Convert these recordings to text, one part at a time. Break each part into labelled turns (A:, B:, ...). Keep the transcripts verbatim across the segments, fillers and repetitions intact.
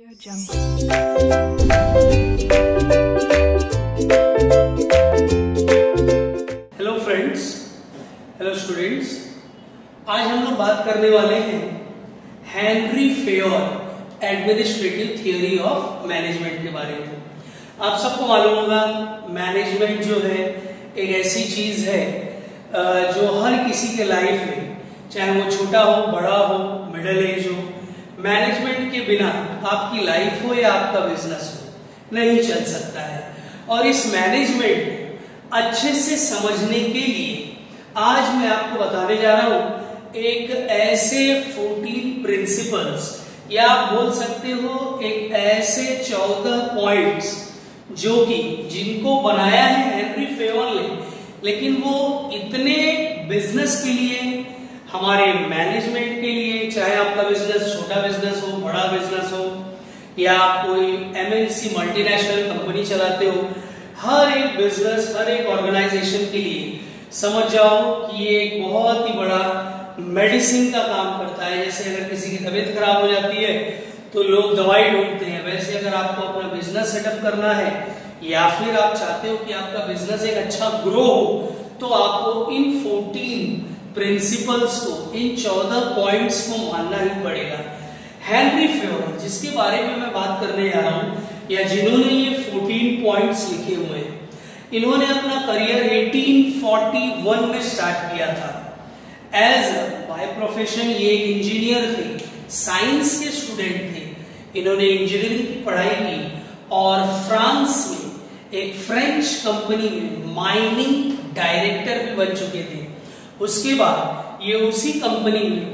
A: Audio Jungle.
B: Hello friends, hello students. आज हम लोग बात करने वाले हैं Henri Fayol administrative theory of management के बारे में। आप सबको मालूम होगा मैनेजमेंट जो है एक ऐसी चीज है जो हर किसी के लाइफ में, चाहे वो छोटा हो, बड़ा हो, मिडिल एज हो, मैनेजमेंट के बिना आपकी लाइफ हो या आपका बिजनेस हो नहीं चल सकता है। और इस मैनेजमेंट को अच्छे से समझने के लिए आज मैं आपको बताने जा रहा हूं एक ऐसे चौदह प्रिंसिपल्स, या आप बोल सकते हो एक ऐसे चौदह पॉइंट्स जो कि जिनको बनाया है हेनरी फेयोल ने, लेकिन वो इतने बिजनेस के लिए, हमारे मैनेजमेंट के लिए, चाहे आपका बिजनेस छोटा बिजनेस हो, बड़ा बिजनेस हो, या आप कोई एमएनसी मल्टीनेशनल कंपनी चलाते हो, हर एक बिजनेस, हर एक ऑर्गेनाइजेशन के लिए समझ जाओ कि ये एक बहुत ही बड़ा मेडिसिन का काम करता है। जैसे अगर किसी की तबीयत खराब हो जाती है तो लोग दवाई ढूंढते हैं, वैसे अगर आपको अपना बिजनेस सेटअप करना है या फिर आप चाहते हो कि आपका बिजनेस एक अच्छा ग्रो हो, तो आपको इन चौदह प्रिंसिपल्स को, इन चौदह पॉइंट्स को मानना ही पड़ेगा। हेनरी फेयोल, जिसके बारे में मैं बात करने जा रहा हूं, या जिन्होंने ये चौदह पॉइंट्स लिखे हुए हैं, इन्होंने अपना करियर अठारह सौ इकतालीस में स्टार्ट किया था। एज बाय प्रोफेशन ये एक इंजीनियर थे, साइंस के स्टूडेंट थे। इन्होंने इंजीनियरिंग की पढ़ाई की और फ्रांस में एक फ्रेंच कंपनी में माइनिंग डायरेक्टर भी बन चुके थे। उसके बाद ये उसी कंपनी में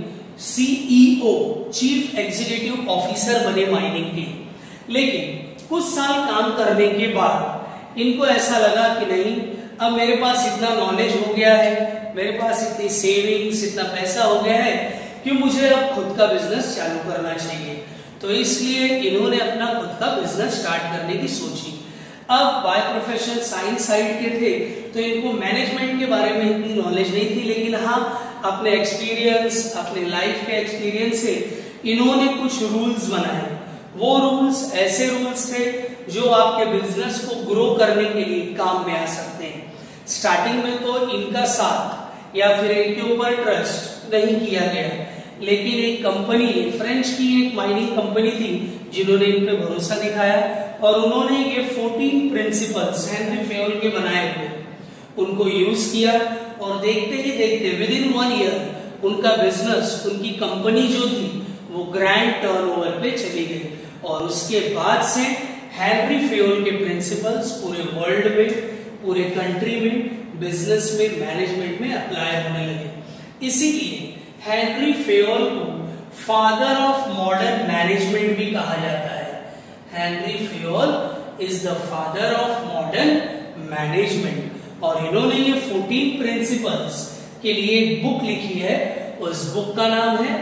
B: सीईओ, चीफ एग्जीक्यूटिव ऑफिसर बने माइनिंग के। लेकिन कुछ साल काम करने के बाद इनको ऐसा लगा कि नहीं, अब मेरे पास इतना नॉलेज हो गया है, मेरे पास इतनी सेविंग्स, इतना पैसा हो गया है कि मुझे अब खुद का बिजनेस चालू करना चाहिए। तो इसलिए इन्होंने अपना खुद का बिजनेस स्टार्ट करने की सोची। अब बाय प्रोफेशन साइंस साइड के थे, तो इनको मैनेजमेंट के बारे में इतनी नॉलेज नहीं थी, लेकिन हाँ अपने एक्सपीरियंस, अपने लाइफ के एक्सपीरियंस से इन्होंने कुछ रूल्स बनाए। वो रूल्स ऐसे रूल्स थे जो आपके बिजनेस को ग्रो करने के लिए काम में आ सकते हैं। स्टार्टिंग में तो इनका साथ या फिर इनके ऊपर ट्रस्ट नहीं किया गया, लेकिन एक कंपनी, फ्रेंच की एक माइनिंग कंपनी थी जिन्होंने इन पे भरोसा दिखाया और उन्होंने ये चौदह प्रिंसिपल्स हेनरी फेयोल के बनाए हुए उनको यूज किया। और देखते ही देखते विद इन वन ईयर उनका बिजनेस, उनकी कंपनी जो थी वो ग्रैंड टर्नओवर पे चली गई। और उसके बाद से हेनरी फेयोल के प्रिंसिपल्स पूरे वर्ल्ड में, पूरे कंट्री में, बिजनेस में, मैनेजमेंट में अप्लाई होने लगे। इसीलिए हेनरी फेयोल को फादर ऑफ मॉडर्न मैनेजमेंट भी कहा जाता है। Henri Fayol is the father of modern management. और इन्होंने ये चौदह प्रिंसिपल्स के लिए एक बुक लिखी है। उस बुक का नाम है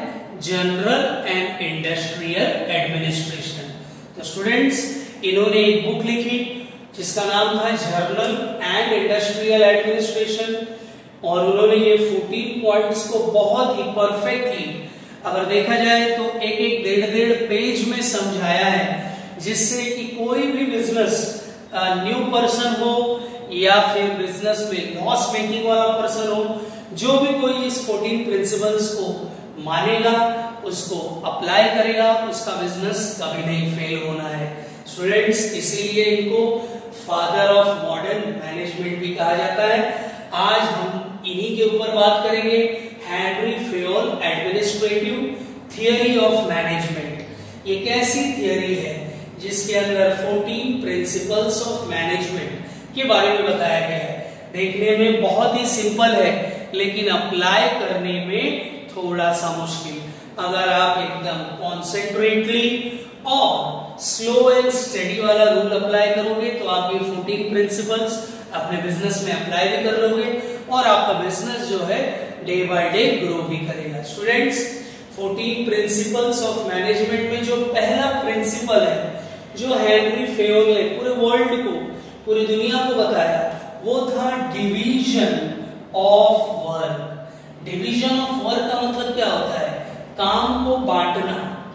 B: जनरल एंड इंडस्ट्रियल एडमिनिस्ट्रेशन। तो स्टूडेंट्स, इन्होंने एक बुक लिखी जिसका नाम था जनरल एंड इंडस्ट्रियल एडमिनिस्ट्रेशन, और उन्होंने ये चौदह पॉइंट्स को बहुत ही परफेक्टली, अगर देखा जाए तो एक एक डेढ़ डेढ़ पेज में समझाया है, जिससे कि कोई भी बिजनेस न्यू पर्सन हो या फिर बिजनेस में लॉस मेकिंग वाला पर्सन हो, जो भी कोई इस चौदह प्रिंसिपल्स को मानेगा, उसको अप्लाई करेगा, उसका बिजनेस कभी नहीं फेल होना है। स्टूडेंट्स, इसीलिए इनको फादर ऑफ मॉडर्न मैनेजमेंट भी कहा जाता है। आज हम इन्हीं के ऊपर बात करेंगे, Henri Fayol administrative theory of management. ये कैसी थियोरी है जिसके अंदर चौदह प्रिंसिपल्स ऑफ मैनेजमेंट के बारे में बताया गया है। देखने में बहुत ही सिंपल है, लेकिन अप्लाई करने में थोड़ा सा मुश्किल। अगर आप एकदम कॉन्सेंट्रेटली और स्लो एंड स्टेडी वाला रूल अप्लाई करोगे तो आप ये चौदह प्रिंसिपल्स अपने बिजनेस में अप्लाई भी कर लोगे और आपका बिजनेस जो है डे बाय डे ग्रो भी करेगा। स्टूडेंट्स, चौदह प्रिंसिपल्स ऑफ मैनेजमेंट में जो पहला प्रिंसिपल है, जो हेनरी फेयोल ने पूरे वर्ल्ड को, पूरी दुनिया को बताया, वो था division of work. Division of work का मतलब क्या होता है? काम को बांटना।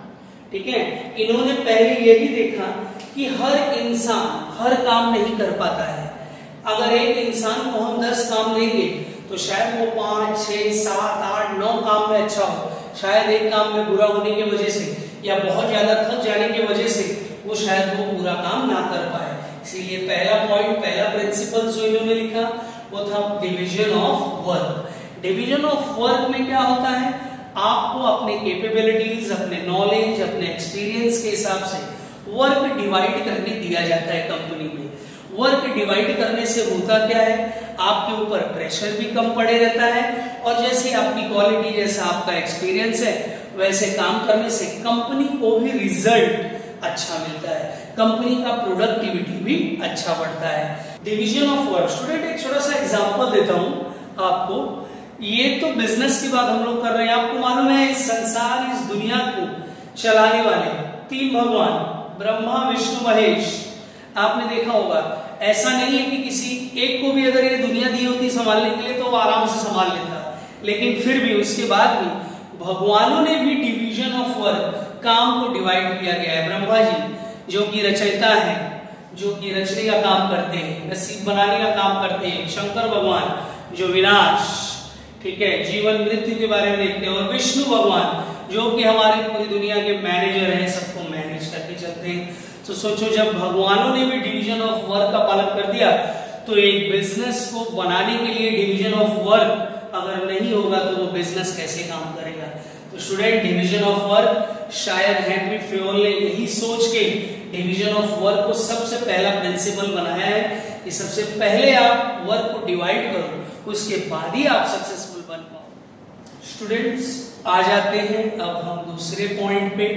B: ठीक है। इन्होंने पहले यही देखा कि हर इंसान हर काम नहीं कर पाता है। अगर एक इंसान को हम दस काम देंगे तो शायद वो पांच छह सात आठ नौ काम में अच्छा हो, शायद एक काम में बुरा होने की वजह से या बहुत ज्यादा थक जाने की वजह से वो शायद वो पूरा काम ना कर पाए। इसीलिए पहला पॉइंट, पहला प्रिंसिपल जो इन्होंने लिखा वो था division of work. Division of work में क्या होता है, आपको अपने कैपेबिलिटीज, अपने नॉलेज, अपने एक्सपीरियंस के हिसाब से वर्क डिवाइड करके दिया जाता है कंपनी में। वर्क डिवाइड करने से होता क्या है, आपके ऊपर प्रेशर भी कम पड़े रहता है और जैसे आपकी क्वालिटी, जैसा आपका एक्सपीरियंस है, वैसे काम करने से कंपनी को भी रिजल्ट अच्छा मिलता है, कंपनी का प्रोडक्टिविटी भी अच्छा बढ़ता है। डिवीजन ऑफ वर्क, स्टूडेंट एक छोटा सा एग्जांपल देता हूं आपको। ये तो बिजनेस की बात हम लोग कर रहे हैं। आपको मालूम है इस संसार, इस दुनिया को चलाने वाले तीन भगवान, ब्रह्मा विष्णु महेश, आपने देखा होगा। ऐसा नहीं है कि किसी एक को भी अगर ये दुनिया दी होती संभालने के लिए तो वो आराम से संभाल लेता, लेकिन फिर भी उसके बाद भी भगवानों ने भी डिवीजन ऑफ वर्क, काम को डिवाइड किया गया है। ब्रह्मा जी जो कि रचयिता है, जो कि रचने का काम करते हैं, नसीब बनाने का काम करते हैं। शंकर भगवान जो विनाश, ठीक है, जीवन मृत्यु के बारे में देखते हैं। और विष्णु भगवान जो कि हमारे पूरी दुनिया के मैनेजर हैं, सबको मैनेज करके चलते हैं। तो सोचो जब भगवानों ने भी डिवीजन ऑफ वर्क का पालन कर दिया तो एक बिजनेस को बनाने के लिए डिवीजन ऑफ वर्क अगर नहीं होगा तो वो बिजनेस कैसे काम करेगा। तो स्टूडेंट डिवीजन ऑफ वर्क, शायद हेनरी फेयोल ने यही सोच के डिवीजन ऑफ वर्क को सबसे पहला प्रिंसिपल बनाया है कि सबसे पहले आप वर्क को डिवाइड करो, उसके बाद ही आप सक्सेसफुल बन पाओ। स्टूडेंट्स आ जाते हैं अब हम दूसरे पॉइंट पे,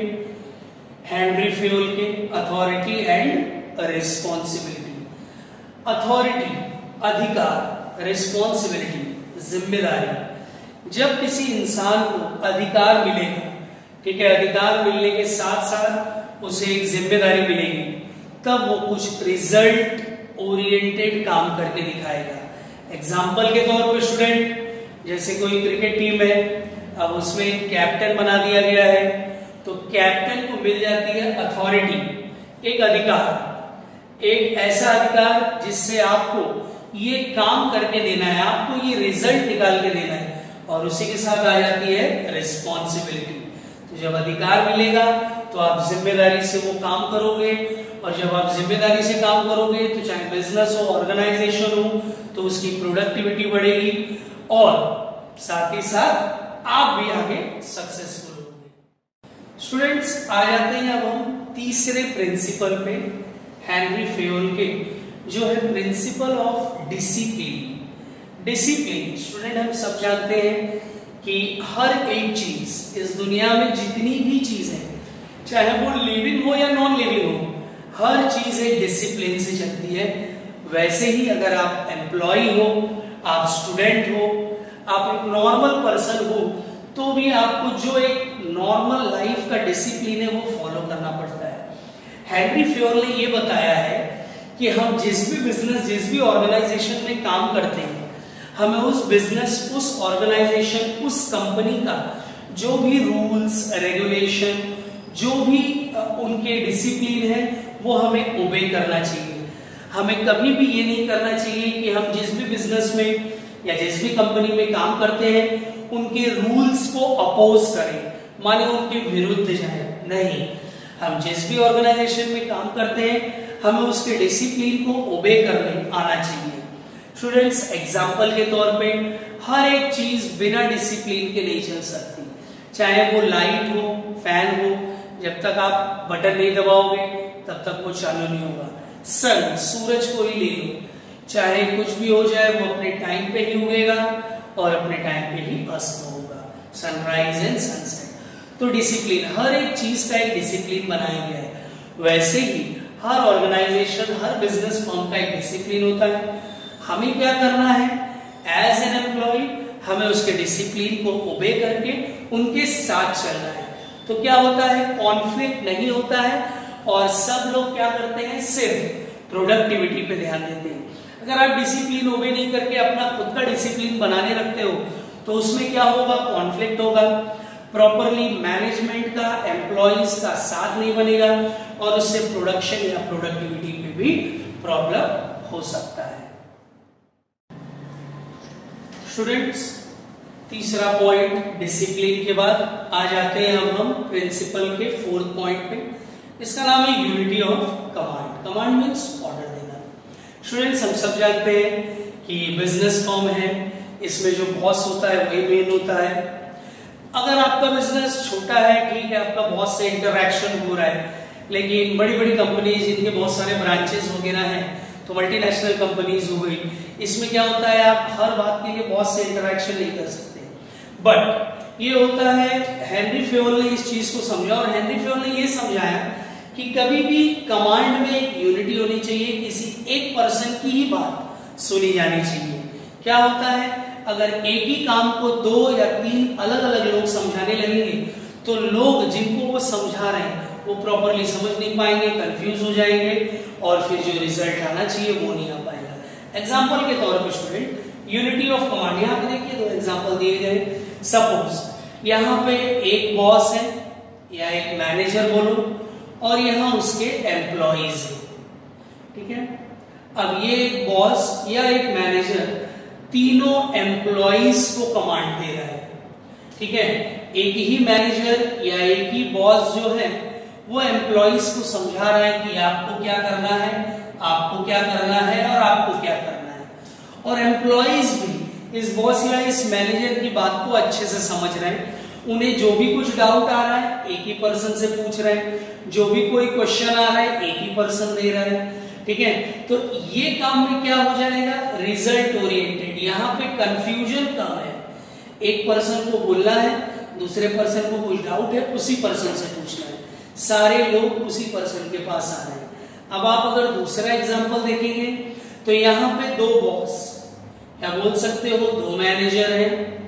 B: हेनरी फेयोल के अथॉरिटी एंड रिस्पॉन्सिबिलिटी। अथॉरिटी अधिकार, रिस्पॉन्सिबिलिटी जिम्मेदारी। जब किसी इंसान को अधिकार मिलेगा, ठीक है, अधिकार मिलने के साथ साथ उसे एक जिम्मेदारी मिलेगी, तब वो कुछ रिजल्ट ओरिएंटेड काम करके दिखाएगा। एग्जाम्पल के तौर पे स्टूडेंट, जैसे कोई क्रिकेट टीम है, अब उसमें कैप्टन बना दिया गया है, तो कैप्टन को मिल जाती है अथॉरिटी, एक अधिकार, एक ऐसा अधिकार जिससे आपको ये काम करके देना है, आपको ये रिजल्ट निकाल के देना है, और उसी के साथ आ जाती है रिस्पॉन्सिबिलिटी। तो जब अधिकार मिलेगा तो आप जिम्मेदारी से वो काम करोगे, और जब आप जिम्मेदारी से काम करोगे तो चाहे बिजनेस हो, ऑर्गेनाइजेशन हो, तो उसकी प्रोडक्टिविटी बढ़ेगी और साथ ही साथ आप भी आगे सक्सेसफुल होंगे। स्टूडेंट्स आ जाते हैं अब हम तीसरे प्रिंसिपल पे, हेनरी फेयोल के, जो है principle of discipline. Discipline student हम सब जानते हैं कि हर एक चीज इस दुनिया में, जितनी भी चीज है, चाहे वो लिविंग हो या नॉन लिविंग हो, हर चीज एक डिसिप्लिन से चलती है। वैसे ही अगर आप एम्प्लॉय हो, आप स्टूडेंट हो, आप एक नॉर्मल पर्सन हो, तो भी आपको जो एक नॉर्मल लाइफ का डिसिप्लिन है वो फॉलो करना पड़ता है। हेनरी फेयोल ने ये बताया है कि हम जिस भी बिजनेस, जिस भी ऑर्गेनाइजेशन में काम करते हैं, हमें उस बिजनेस, उस ऑर्गेनाइजेशन, उस कंपनी का जो भी रूल्स रेगुलेशन, जो भी उनके डिसिप्लिन है, वो हमें ओबे करना चाहिए। हमें कभी भी ये नहीं करना चाहिए कि हम जिस भी बिजनेस में या जिस भी कंपनी में काम करते हैं उनके रूल्स को अपोज करें, माने उनके विरुद्ध जाए। नहीं, हम जिस भी ऑर्गेनाइजेशन में काम करते हैं हमें उसके डिसिप्लिन को ओबे करने आना चाहिए। स्टूडेंट्स एग्जाम्पल के तौर पे, हर एक चीज बिना डिसिप्लिन के नहीं चल सकती, चाहे वो लाइट हो, फैन हो, जब तक आप बटन नहीं दबाओगे तब तक वो चालू नहीं होगा। सन, सूरज को ही ले लो, चाहे कुछ भी हो जाए वो अपने टाइम पे ही उगेगा और अपने टाइम पे ही अस्त होगा, सनराइज एंड सनसेट। तो डिसिप्लिन, हर एक चीज का एक डिसिप्लिन बनाया गया है। वैसे ही हर ऑर्गेनाइजेशन, हर बिजनेस फर्म का एक डिसिप्लिन होता है। हमें क्या करना है, एज एन एम्प्लॉय हमें उसके डिसिप्लिन को ओबे करके उनके साथ चलना है। तो क्या होता है, कॉन्फ्लिक्ट नहीं होता है और सब लोग क्या करते हैं, सिर्फ प्रोडक्टिविटी पे ध्यान देते हैं। अगर आप डिसिप्लिन ओबे नहीं करके अपना खुद का डिसिप्लिन बनाने रखते हो तो उसमें क्या होगा, कॉन्फ्लिक्ट होगा। प्रॉपरली मैनेजमेंट का, एम्प्लॉइज का साथ नहीं बनेगा और उससे प्रोडक्शन या प्रोडक्टिविटी पे भी प्रॉब्लम हो सकता है। स्टूडेंट्स, तीसरा पॉइंट डिसिप्लिन के बाद आ जाते हैं अब हम प्रिंसिपल के फोर्थ पॉइंट पे। इसका नाम है unity of command. Command means order देना। स्टूडेंट्स, हम सब जानते हैं कि बिजनेस फर्म है, इसमें जो बॉस होता है वही मेन होता है। अगर आपका बिजनेस छोटा है, ठीक है, आपका बॉस से इंटरेक्शन हो रहा है, लेकिन बड़ी बड़ी कंपनीज जिनके बहुत सारे ब्रांचेस वगैरह हैं, तो मल्टीनेशनल कंपनीज हो गई, इसमें क्या होता है, आप हर बात के लिए बॉस से इंटरेक्शन नहीं कर सकते। बट ये होता है, हेनरी फेयोल ने इस चीज को समझा और हेनरी फेयोल ने ये समझाया कि कभी भी कमांड में एक यूनिटी होनी चाहिए, किसी एक पर्सन की ही बात सुनी जानी चाहिए। क्या होता है, अगर एक ही काम को दो या तीन अलग अलग लोग समझाने लगेंगे तो लोग जिनको वो समझा रहे हैं वो प्रॉपरली समझ नहीं पाएंगे, कंफ्यूज हो जाएंगे और फिर जो रिजल्ट आना चाहिए वो नहीं आ पाएगा। एग्जाम्पल के तौर पर स्टूडेंट, यूनिटी ऑफ कमांड, यहाँ पे देखिए दो एग्जाम्पल दिए गए। सपोज यहाँ पे एक बॉस है या एक मैनेजर बोलो और यहाँ उसके एम्प्लॉइज है, ठीक है। अब ये एक बॉस या एक मैनेजर तीनों एम्प्लॉइज को कमांड दे रहा है, ठीक है। एक ही मैनेजर या एक ही बॉस जो है वो एम्प्लॉइज को समझा रहा है कि आपको क्या करना है, आपको क्या करना है और आपको क्या करना है, और एम्प्लॉइज भी इस बॉस या इस मैनेजर की बात को अच्छे से समझ रहे हैं। उन्हें जो भी कुछ डाउट आ रहा है एक ही पर्सन से पूछ रहे हैं, जो भी कोई क्वेश्चन आ रहा है एक ही पर्सन दे रहा है, ठीक है। तो ये काम में क्या हो जाएगा, रिजल्ट ओरिएंटेड। यहाँ पे कंफ्यूजन कम है, एक पर्सन को बोलना है, दूसरे पर्सन को कुछ डाउट है, उसी पर्सन से पूछना है, सारे लोग उसी पर्सन के पास आ रहे हैं। अब आप अगर दूसरा एग्जांपल देखेंगे तो यहाँ पे दो बॉस या बोल सकते हो दो मैनेजर हैं,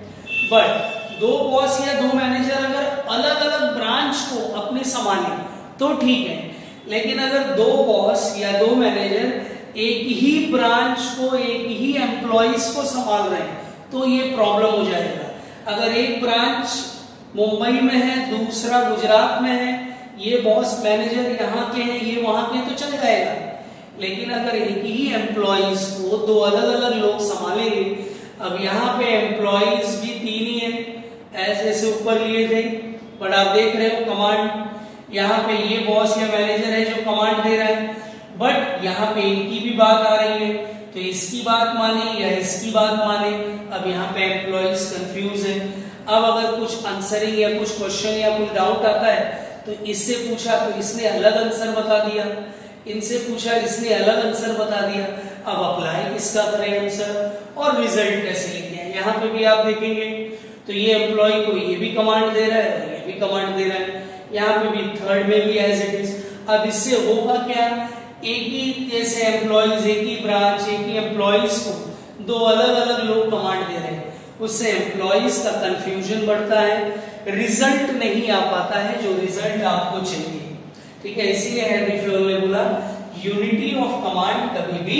B: बट दो बॉस या दो मैनेजर अगर अलग अलग ब्रांच को अपने संभाले तो ठीक है, लेकिन अगर दो बॉस या दो मैनेजर एक ही ब्रांच को, एक ही एम्प्लॉइज को संभाल रहे हैं तो ये प्रॉब्लम हो जाएगा। अगर एक ब्रांच मुंबई में है, दूसरा गुजरात में है, ये बॉस मैनेजर यहाँ के हैं, ये वहां के, तो चल जाएगा। लेकिन अगर एक ही एम्प्लॉइज को दो अलग अलग लोग संभालेंगे, अब यहाँ पे एम्प्लॉइज भी तीन ही हैं, ऐसे ऐसे ऊपर लिए थे, बट आप देख रहे हो कमांड, यहाँ पे ये बॉस या मैनेजर है जो कमांड दे रहा है, बट यहाँ पे इनकी भी बात आ रही है, तो इसकी बात माने या इसकी बात माने। अब यहाँ पे एम्प्लॉइज कंफ्यूज है। अब अगर कुछ आंसरिंग या कुछ क्वेश्चन या कुछ डाउट आता है तो इससे पूछा तो इसने अलग आंसर बता दिया, इनसे पूछा इसने अलग आंसर बता दिया। अब अप्लाई किसका करें आंसर और रिजल्ट कैसे लिखते हैं। यहाँ पे भी आप देखेंगे तो ये एम्प्लॉय को ये भी कमांड दे रहा है और ये भी कमांड दे रहा है, यहाँ पे भी थर्ड में भी एज इट इज। अब इससे होगा क्या, एक ही जैसे एम्प्लॉइज, एक ही ब्रांच, एक ही एम्प्लॉइज को दो अलग अलग लोग कमांड दे रहे हैं, उससे एम्प्लॉइज का कंफ्यूजन बढ़ता है, रिजल्ट नहीं आ पाता है जो रिजल्ट आपको चाहिए, ठीक है। इसीलिए हेनरी फेयोल ने बोला यूनिटी ऑफ कमांड कभी भी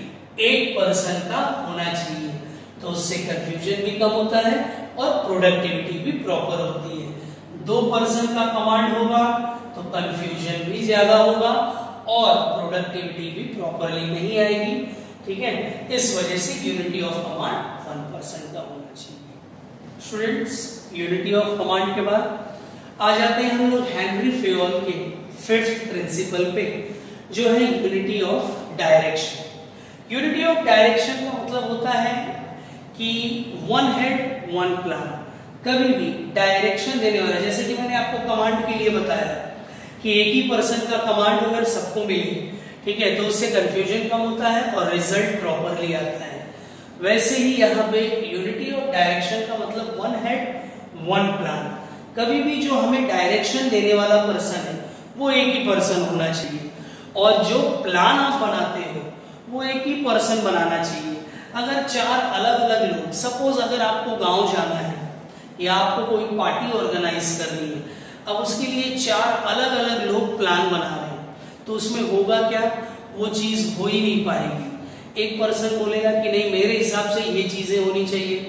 B: एक पर्सन का होना चाहिए, तो उससे कंफ्यूजन भी कम होता है और प्रोडक्टिविटी भी प्रॉपर होती है। दो पर्सन का कमांड होगा तो कंफ्यूजन भी ज्यादा होगा और प्रोडक्टिविटी भी प्रॉपरली नहीं आएगी, ठीक है। इस वजह से unity of command one person का होना चाहिए। स्टूडेंट्स, यूनिटी ऑफ कमांड के बाद आ जाते हैं हम लोग हेनरी फेयोल के फिफ्थ प्रिंसिपल पे, जो है unity of direction. Unity of direction का मतलब होता है कि वन हेड वन प्लान। कभी भी डायरेक्शन देने वाला, जैसे कि मैंने आपको कमांड के लिए बताया कि एक ही पर्सन का कमांड अगर सबको मिले, ठीक है, तो उससे कंफ्यूजन कम होता है और रिजल्ट प्रॉपरली आता है। वैसे ही यहाँ पे यूनिटी ऑफ डायरेक्शन का मतलब वन हेड वन प्लान। कभी भी जो हमें डायरेक्शन देने वाला पर्सन है वो एक ही पर्सन होना चाहिए और जो प्लान आप बनाते हो वो एक ही पर्सन बनाना चाहिए। अगर चार अलग अलग लोग, सपोज अगर आपको गांव जाना है या आपको कोई पार्टी ऑर्गेनाइज करनी है, अब उसके लिए चार अलग अलग लोग प्लान बना रहे हैं, तो उसमें होगा क्या, वो चीज हो ही नहीं पाएगी। एक पर्सन बोलेगा कि नहीं मेरे हिसाब से ये चीजें होनी चाहिए,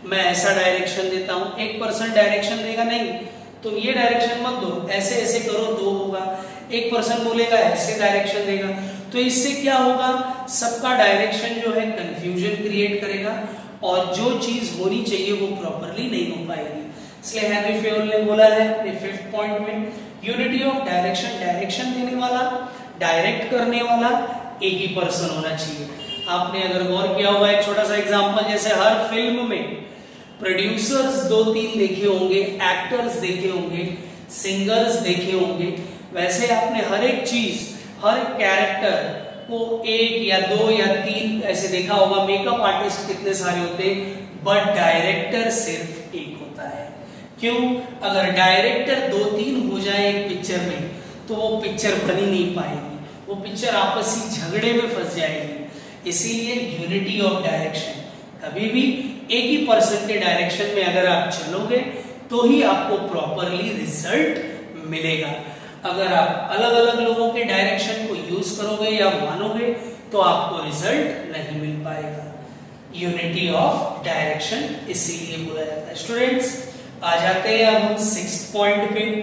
B: मैं ऐसा डायरेक्शन देता हूं, एक पर्सन डायरेक्शन देगा नहीं तुम ये डायरेक्शन मत दो, ऐसे ऐसे करो तो होगा, एक पर्सन बोलेगा ऐसे डायरेक्शन देगा, तो इससे क्या होगा, सबका डायरेक्शन जो है कंफ्यूजन क्रिएट करेगा और जो चीज होनी चाहिए वो प्रॉपरली नहीं हो पाएगी। इसलिए हेनरी फेयोल ने बोला है अपने फिफ्थ पॉइंट में, यूनिटी ऑफ डायरेक्शन, डायरेक्शन देने वाला, डायरेक्ट करने वाला एक ही पर्सन होना चाहिए। आपने अगर गौर किया होगा, एक छोटा सा एग्जांपल, जैसे हर फिल्म में प्रोड्यूसर्स दो तीन देखे होंगे, एक्टर्स देखे होंगे, सिंगर्स देखे होंगे, वैसे आपने हर एक चीज, हर कैरेक्टर को एक या दो या तीन ऐसे देखा होगा। मेकअप आर्टिस्ट कितने सारे होते हैं, बट डायरेक्टर सिर्फ एक होता है। क्यों? अगर डायरेक्टर दो तीन हो जाए एक पिक्चर में तो वो पिक्चर बनी नहीं पाएगी, वो पिक्चर आपसी झगड़े में फंस जाएगी। इसीलिए यूनिटी ऑफ डायरेक्शन, कभी भी एक ही पर्सन के डायरेक्शन में अगर आप चलोगे तो ही आपको प्रॉपरली रिजल्ट मिलेगा। अगर आप अलग अलग लोगों के डायरेक्शन को यूज करोगे या मानोगे तो आपको रिजल्ट नहीं मिल पाएगा। यूनिटी ऑफ डायरेक्शन इसीलिए बोला जाता है। स्टूडेंट्स, आ जाते हैं अब हम सिक्स्थ पॉइंट पे,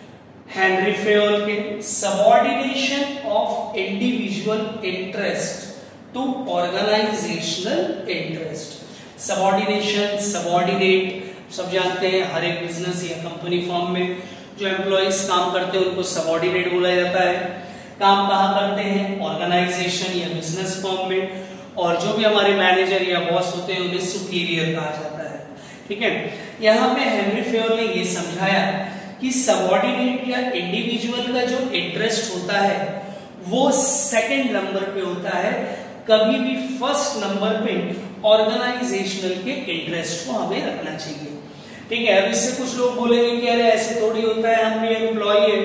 B: हेनरी फेयोल के subordination of individual interest to organisational interest. Subordination, subordinate सब जानते हैं, हर एक बिजनेस या कंपनी फॉर्म में जो एम्प्लॉइज काम करते हैं उनको सबऑर्डिनेट बोला जाता है। काम कहाँ करते हैं, ऑर्गेनाइजेशन या बिजनेस फॉर्म में, और जो भी हमारे मैनेजर या बॉस होते हैं उन्हें सुपीरियर कहा जाता है। ठीक है, यहाँ पे हेनरी फेयोल ने ये समझाया कि सबऑर्डिनेट या इंडिविजुअल का जो इंटरेस्ट होता है वो सेकंड नंबर पे होता है, कभी भी फर्स्ट नंबर पे ऑर्गेनाइजेशनल के इंटरेस्ट को हमें रखना चाहिए। ठीक है, अब इससे कुछ लोग बोलेंगे कि अरे ऐसे थोड़ी होता है, हम भी एम्प्लॉय है,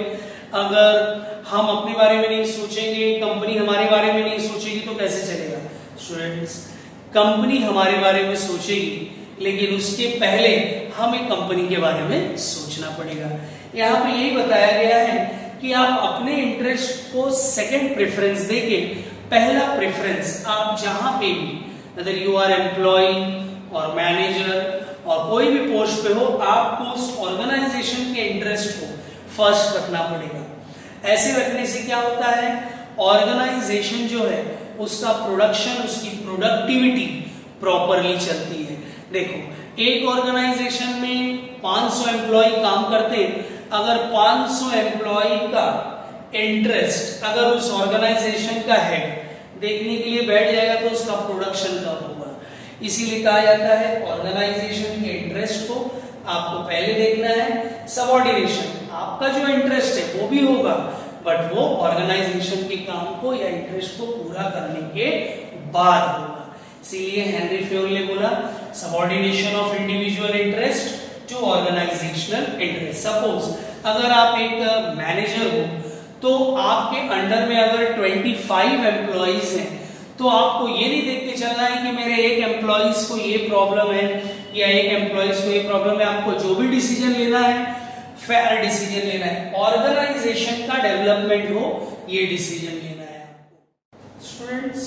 B: अगर हम अपने बारे में नहीं सोचेंगे, कंपनी हमारे बारे में नहीं सोचेगी तो कैसे चलेगा। स्टूडेंट्स, कंपनी हमारे बारे में सोचेगी लेकिन उसके पहले हमें कंपनी के बारे में सोचना पड़ेगा। यहाँ पे यही बताया गया है कि आप अपने इंटरेस्ट को सेकंड प्रेफरेंस देके पहला प्रेफरेंस आप जहां पे भी, अगर यू आर एम्प्लॉय और मैनेजर और कोई भी पोस्ट पे हो, आपको उस ऑर्गेनाइजेशन के इंटरेस्ट को फर्स्ट रखना पड़ेगा। ऐसे रखने से क्या होता है, ऑर्गेनाइजेशन जो है उसका प्रोडक्शन, उसकी प्रोडक्टिविटी प्रॉपरली चलती है। देखो, एक ऑर्गेनाइजेशन में पाँच सौ एम्प्लॉय काम करते हैं, अगर पाँच सौ एम्प्लॉय का इंटरेस्ट अगर उस ऑर्गेनाइजेशन का हेड देखने के लिए बैठ जाएगा तो उसका प्रोडक्शन कम होगा। इसीलिए कहा जाता है ऑर्गेनाइजेशन के इंटरेस्ट को आपको पहले देखना है। सबऑर्डिनेशन, आपका जो इंटरेस्ट है वो भी होगा बट वो ऑर्गेनाइजेशन के काम को या इंटरेस्ट को पूरा करने के बाद होगा। इसीलिए हेनरी फेयोल ने बोला subordination of individual interest to organisational interest. Suppose अगर आप एक मैनेजर हो तो आपके अंडर में अगर पच्चीस एम्प्लॉइज हैं तो आपको ये नहीं देख के चलना है कि मेरे एक एम्प्लॉइज को ये प्रॉब्लम है या एक एम्प्लॉइज को ये प्रॉब्लम है। आपको जो भी डिसीजन लेना है फेयर डिसीजन लेना है, ऑर्गेनाइजेशन का डेवलपमेंट हो ये डिसीजन लेना है आपको। स्टूडेंट्स,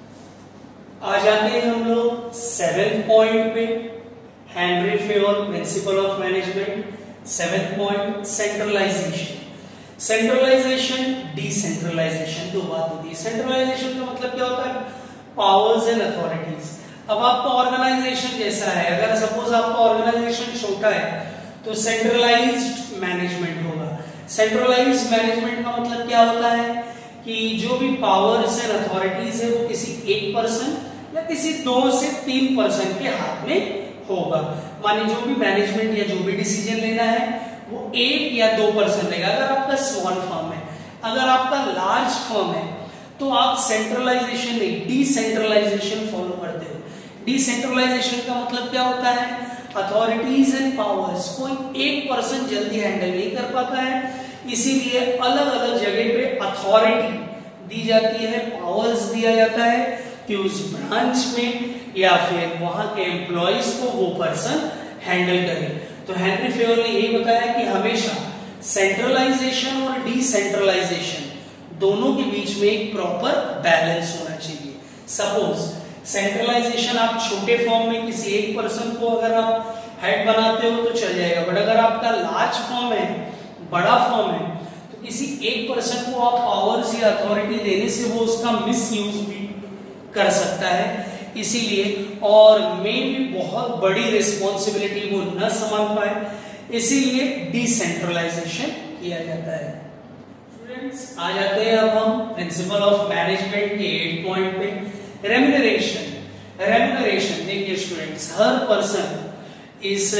B: आ जाते हैं हम लोग सेवेंथ पॉइंट पे, Henri Fayol principle of management. Seventh point, centralisation. Centralisation, decentralisation, दो बात होती है। सेंट्रलाइजेशन का मतलब क्या होता है, पावर्स एंड अथॉरिटीज। अब आपका ऑर्गेनाइजेशन जैसा है, अगर सपोज आपका ऑर्गेनाइजेशन छोटा है तो सेंट्रलाइज्ड मैनेजमेंट होगा। सेंट्रलाइज्ड मैनेजमेंट का मतलब क्या होता है कि जो भी पावर्स एंड अथॉरिटीज है वो किसी एक पर्सन या किसी दो से तीन पर्सन के हाथ में होगा। माने जो भी मैनेजमेंट या जो भी डिसीजन लेना है वो एक या दो पर्सन लेगा। अगर आपका स्मॉल फर्म है, अगर आपका लार्ज फर्म है तो आप सेंट्रलाइजेशन नहीं डिसेंट्रलाइजेशन फॉलो करते हो। डिसेंट्रलाइजेशन का मतलब क्या होता है, अथॉरिटीज एंड पावर्स कोई एक पर्सन जल्दी हैंडल नहीं कर पाता है, इसीलिए अलग अलग जगह पे अथॉरिटी दी जाती है, पावर्स दिया जाता है कि उस ब्रांच में या फिर वहां के एम्प्लॉइज को वो पर्सन हैंडल करे। तो हेनरी फेयोल ने यही बताया कि हमेशा सेंट्रलाइजेशन और डिसेंट्रलाइजेशन दोनों के बीच में एक प्रॉपर बैलेंस होना चाहिए। सपोज सेंट्रलाइजेशन आप छोटे फॉर्म में किसी एक पर्सन को अगर आप हेड बनाते हो तो चल जाएगा, बट अगर आपका लार्ज फॉर्म है, बड़ा फॉर्म है, तो किसी एक पर्सन को आप पावर्स या अथॉरिटी देने से वो उसका मिस यूज भी कर सकता है, इसीलिए और मे भी बहुत बड़ी रिस्पॉन्सिबिलिटी वो न संभाल पाए, इसीलिए डिसेंट्रलाइजेशन किया जाता है। स्टूडेंट्स आ जाते हैं अब हम प्रिंसिपल ऑफ मैनेजमेंट के एट पॉइंट पे, रेम्यूनरेशन। रेम्यूनरेशन देखिए स्टूडेंट्स, हर पर्सन इस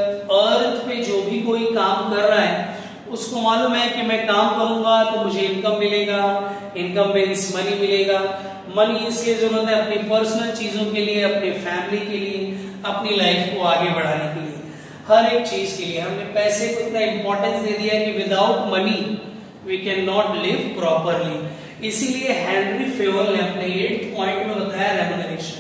B: अर्थ पे जो भी कोई काम कर रहा है उसको मालूम है कि मैं काम करूंगा तो मुझे इनकम मिलेगा, इनकम मींस मनी मिलेगा, मनी इसलिए जरूरत है अपनी पर्सनल चीजों के लिए, अपनी फैमिली के लिए, अपनी लाइफ को आगे बढ़ाने के लिए, हर एक चीज के लिए हमने पैसे को इतना इंपॉर्टेंस दे दिया है कि without money we can not live properly. इसीलिए हेनरी फेवल ने अपने एट पॉइंट में बताया रेम्यूनरेशन।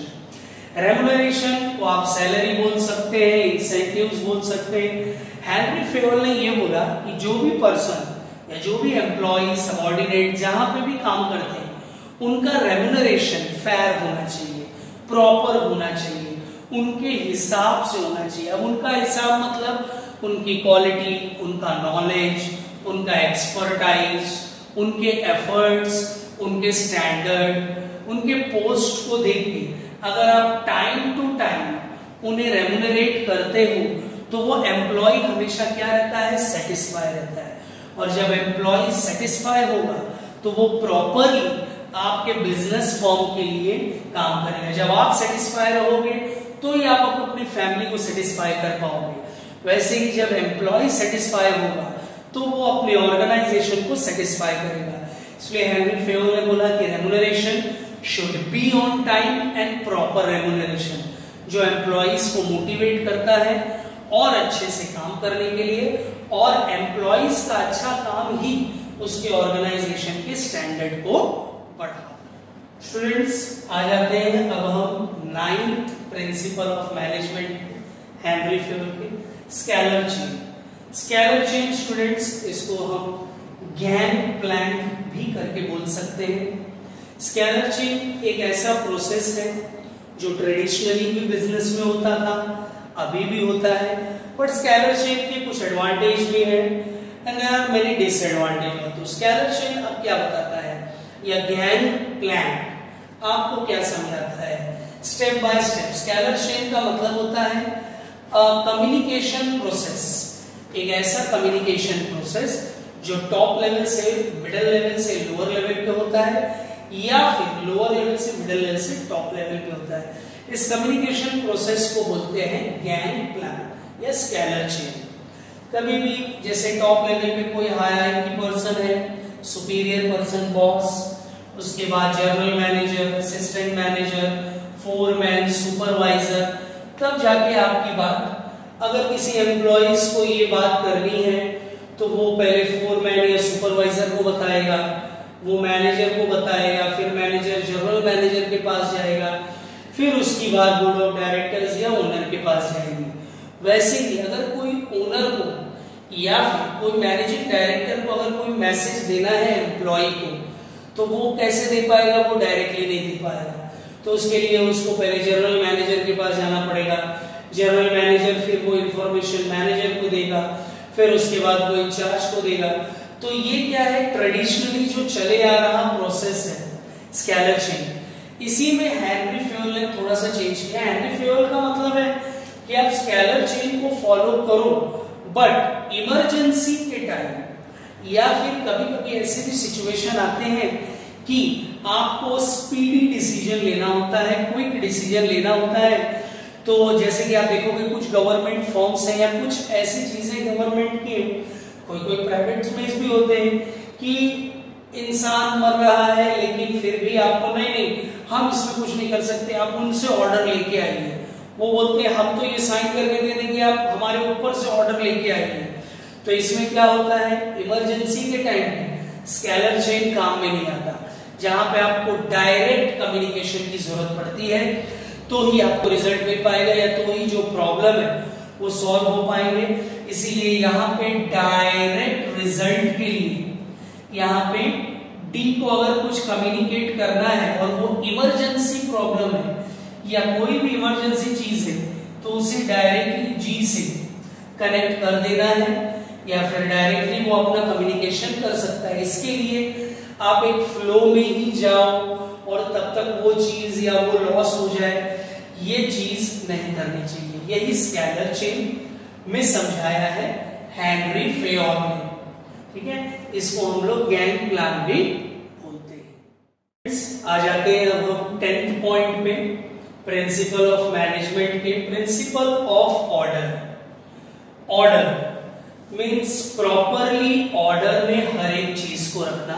B: रेम्यूनरेशन को आप सैलरी बोल सकते हैं, इंसेंटिव्स बोल सकते हैं। हेनरी फेवल ने यह बोला कि जो भी पर्सन या जो भी एम्प्लॉय, सबऑर्डिनेट जहां पे भी काम करते हैं, उनका रेम्यूनरेशन फेयर होना चाहिए, प्रॉपर होना चाहिए, उनके हिसाब से होना चाहिए। अब उनका हिसाब मतलब उनकी क्वालिटी, उनका नॉलेज, उनका एक्सपर्टाइज, उनके एफर्ट्स, उनके स्टैंडर्ड, उनके पोस्ट को देख के अगर आप टाइम टू टाइम उन्हें रेम्यूनरेट करते हो तो वो एम्प्लॉय हमेशा क्या रहता है, सेटिस्फाई रहता है। और जब एम्प्लॉय सेटिस्फाई होगा तो वो प्रॉपरली आपके बिजनेस फॉर्म के लिए काम करेगा। जब आप सेटिस्फाई रहोगे तो ही आप अपनी फैमिली को सेटिस्फाई कर पाओगे। वैसे ही जब एम्प्लॉय सेटिस्फाई होगा तो वो अपने ऑर्गेनाइजेशन को सेटिस्फाई करेगा। इसलिए हेनरी फेवल ने बोला कि remuneration should be on time and proper remuneration, जो एम्प्लॉइज को मोटिवेट करता है और अच्छे से काम करने के लिए, और एम्प्लॉइज का अच्छा काम ही उसके ऑर्गेनाइजेशन के स्टैंडर्ड को बढ़ाता है। स्टूडेंट्स आ जाते हैं अब हम ninth principle of management Henri Fayol के, scalar chain. Scalar chain students, इसको हम गैंग प्लैंक भी करके बोल सकते हैं। स्केलर चेन एक ऐसा प्रोसेस है जो ट्रेडिशनली भी बिजनेस में होता था, अभी भी होता है, बट स्केलर चेन के कुछ एडवांटेज भी हैं and there are many disadvantage. तो स्केलर चेन अब क्या बताता है, या गैंग प्लैंक आपको क्या समझाता है, step by step. Scalar chain का मतलब होता है कम्युनिकेशन प्रोसेस, एक ऐसा कम्युनिकेशन प्रोसेस जो टॉप लेवल से मिडिल लेवल से लोअर लेवल पे होता है, या फिर लोअर लेवल से मिडिल लेवल से टॉप लेवल पे होता है। इस कम्युनिकेशन प्रोसेस को बोलते हैं गैंग प्लैंक या स्केलर चेन। कभी भी जैसे टॉप लेवल पे कोई हायरार्की पर्सन है, सुपीरियर पर्सन बॉस, उसके बाद general manager, assistant manager, foreman, supervisor, तब जाके आपकी बात, अगर किसी एम्प्लॉइज को ये बात करनी है तो वो पहले फोरमैन या सुपरवाइजर को बताएगा, वो मैनेजर को बताएगा, फिर मैनेजर जनरल मैनेजर के पास जाएगा, फिर उसकी बात बोर्ड ऑफ डायरेक्टर्स या ओनर के पास जाएगी। वैसे ही अगर कोई ओनर को या फिर कोई मैनेजिंग डायरेक्टर को अगर कोई मैसेज देना है एम्प्लॉय को, तो वो कैसे दे पाएगा, वो डायरेक्टली नहीं दे पाएगा। तो उसके लिए उसको पहले जनरल मैनेजर के पास जाना पड़ेगा, जनरल मैनेजर फिर वो इंफॉर्मेशन मैनेजर को देगा, फिर उसके बाद वो इंचार्ज को देगा। तो ये क्या है, ट्रेडिशनली जो चले आ रहा प्रोसेस है स्केलर चेन। इसी में हेनरी फेवल ने थोड़ा सा चेंज किया। हेनरी फेवल का मतलब है कि आप स्केलर चेन को फॉलो करो, बट इमरजेंसी के टाइम या फिर कभी कभी ऐसे भी सिचुएशन आते हैं कि आपको स्पीडी डिसीजन लेना होता है, क्विक डिसीजन लेना होता है। तो जैसे कि आप देखोगे कुछ गवर्नमेंट फॉर्म्स हैं या कुछ ऐसी चीजें गवर्नमेंट की, कोई कोई प्राइवेट में भी होते हैं कि इंसान मर रहा है लेकिन फिर भी आपको नहीं नहीं हम इसमें कुछ नहीं कर सकते, आप उनसे ऑर्डर लेके आइए। वो बोलते हैं हम तो ये साइन करके दे देंगे, आप हमारे ऊपर से ऑर्डर लेके आइए। तो इसमें क्या होता है, इमरजेंसी के टाइम पे स्केलर चेन काम में नहीं आता। जहां पे आपको डायरेक्ट कम्युनिकेशन की जरूरत पड़ती है तो ही आपको रिजल्ट मिल पाएगा, या तो ही जो प्रॉब्लम है वो सॉल्व हो पाएंगे। इसीलिए यहाँ पे डायरेक्ट रिजल्ट के लिए यहाँ पे डी को अगर कुछ कम्युनिकेट करना है और वो इमरजेंसी प्रॉब्लम है या कोई भी इमरजेंसी चीज है तो उसे डायरेक्टली जी से कनेक्ट कर देना है, या फिर डायरेक्टली वो अपना कम्युनिकेशन कर सकता है। इसके लिए आप एक फ्लो में ही जाओ और तब तक वो चीज या वो लॉस हो जाए, ये चीज नहीं करनी चाहिए। यही स्कैलर चेन में समझाया है हेनरी फेयोल ने, ठीक है। इसको हम लोग गैंग प्लान भी बोलते हैं। आ जाते हैं अब हम टेंथ पॉइंट पे, प्रिंसिपल ऑफ मैनेजमेंट के। Principle of order. Order means properly order में हर एक चीज को रखना,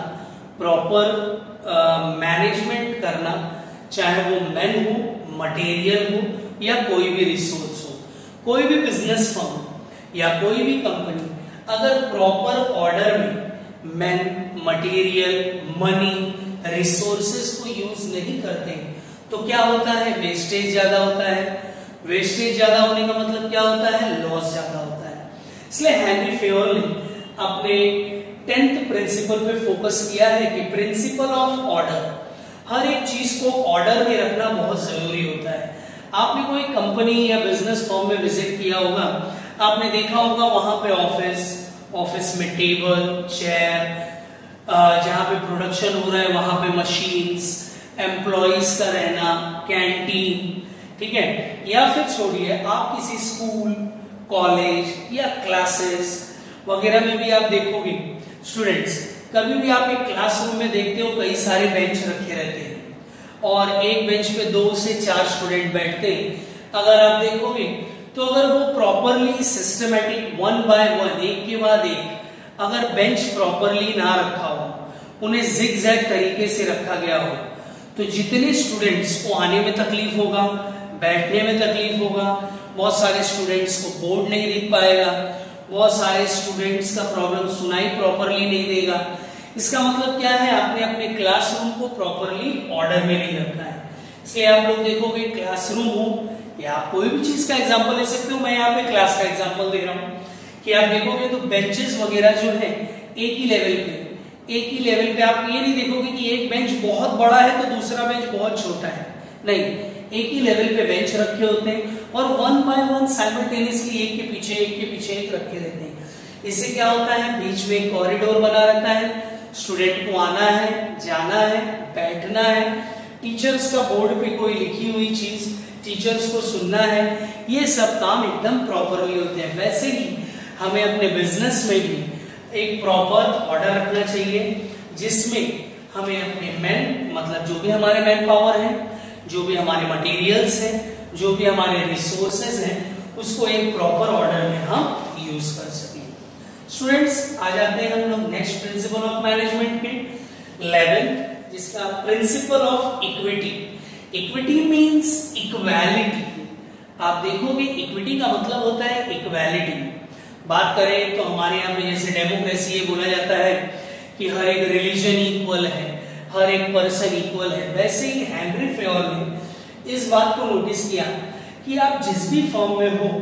B: प्रॉपर मैनेजमेंट uh, करना, चाहे वो मैन हो, मटेरियल हो या कोई भी रिसोर्स हो। कोई भी बिजनेस फर्म या कोई भी कंपनी अगर प्रॉपर ऑर्डर में मैन, मटेरियल, मनी, रिसोर्सेस को यूज नहीं करते तो क्या होता है, वेस्टेज ज्यादा होता है। वेस्टेज ज्यादा होने का मतलब क्या होता है, लॉस ज्यादा होता है। इसलिए हेनरी फेयोल ने अपने टेंथ प्रिंसिपल पे फोकस किया है कि प्रिंसिपल ऑफ ऑर्डर, हर एक चीज को ऑर्डर में रखना बहुत जरूरी होता है। आपने कोई कंपनी या बिजनेस फर्म में विजिट किया होगा, आपने देखा होगा वहां पे ऑफिस, ऑफिस में टेबल, चेयर, जहां पे प्रोडक्शन हो रहा है वहां पे मशीन्स, एम्प्लॉइज का रहना, कैंटीन, ठीक है। या फिर छोड़िए, आप किसी स्कूल, कॉलेज या क्लासेस वगैरह में भी आप देखोगे स्टूडेंट्स, कभी भी आप एक क्लासरूम में देखते हो कई सारे बेंच रखे रहते हैं और एक बेंच पे दो से चार स्टूडेंट बैठते हैं। अगर आप देखोगे तो अगर वो properly systematic one by one, एक के बाद एक, अगर बेंच प्रॉपरली ना रखा हो, उन्हें जिग-जैग तरीके से रखा गया हो, तो जितने स्टूडेंट्स को आने में तकलीफ होगा, बैठने में तकलीफ होगा, बहुत सारे स्टूडेंट्स को बोर्ड नहीं दिख पाएगा, बहुत सारे स्टूडेंट्स का प्रॉब्लम सुनाई प्रॉपरली नहीं देगा। इसका मतलब क्या है, आपने अपने क्लासरूम को प्रॉपरली ऑर्डर में नहीं रखा है। इसलिए आप लोग देखोगे क्लासरूम हो या आप कोई भी चीज का एग्जांपल ले सकते हो, मैं यहाँ पे क्लास का एग्जांपल दे रहा हूँ कि आप देखोगे तो बेंचेस वगैरह जो है एक ही लेवल पे, एक ही लेवल पे आप ये नहीं देखोगे कि एक बेंच बहुत बड़ा है तो दूसरा बेंच बहुत छोटा है, नहीं, एक ही लेवल पे बेंच रखे होते हैं और वन बाय वन साइमल्टेनियसली एक के पीछे एक के पीछे एक रखे रहते हैं। इससे क्या होता है, बीच में एक कॉरिडोर बना रहता है, स्टूडेंट को आना है, जाना है, बैठना है, टीचर्स का बोर्ड पे कोई लिखी हुई चीज टीचर्स को सुनना है, ये सब काम एकदम प्रॉपरली होते हैं। वैसे ही हमें अपने बिजनेस में भी एक प्रॉपर ऑर्डर रखना चाहिए, जिसमें हमें अपने मैन, मतलब जो भी हमारे मैन पावर है, जो भी हमारे मटेरियल्स हैं, जो भी हमारे रिसोर्सेज हैं, उसको एक प्रॉपर ऑर्डर में हम यूज कर सकें। स्टूडेंट्स, आ जाते हैं हम लोग नेक्स्ट प्रिंसिपल ऑफ मैनेजमेंट के, इलेवेंथ, जिसका principle of equity. Equity means equality. आप देखोगे इक्विटी का मतलब होता है इक्वालिटी। बात करें तो हमारे यहाँ पे जैसे डेमोक्रेसी ये बोला जाता है कि हर एक रिलीजन इक्वल है, हर एक पर्सन इक्वल है, वैसे ही हेनरी फेयोल ने इस बात को नोटिस किया कि आप जिस भी फर्म में हो